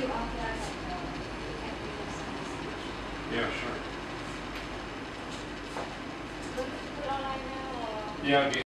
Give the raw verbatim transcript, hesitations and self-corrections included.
to authorize like the active service. Yeah, sure. Put, put it online now or? Yeah, it'd be